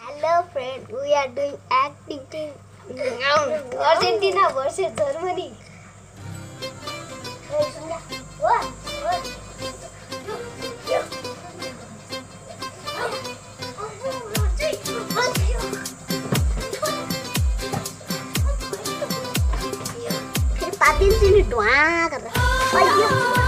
Hello friend, we are doing acting. Argentina versus Germany. फिर पातिल से नहीं डुआ कर रहा है।